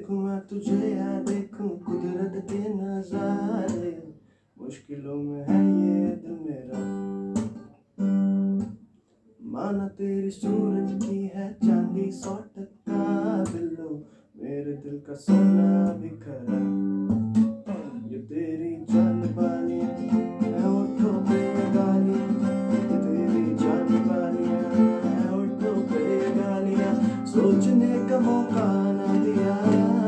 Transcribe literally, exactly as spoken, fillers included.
देखूं मैं तुझे या देखूं कुदरत के नजारे, मुश्किलों में है ये दिल मेरा। माना तेरी सूरज की है चांदी सौ टका बिल्लो, मेरे दिल का सोना बिखरा। ये तेरी जान बानी है होठों पे गालियां, ये तेरी जान बानी है होठों पे गालियां, सोचने का मौका ना दिया।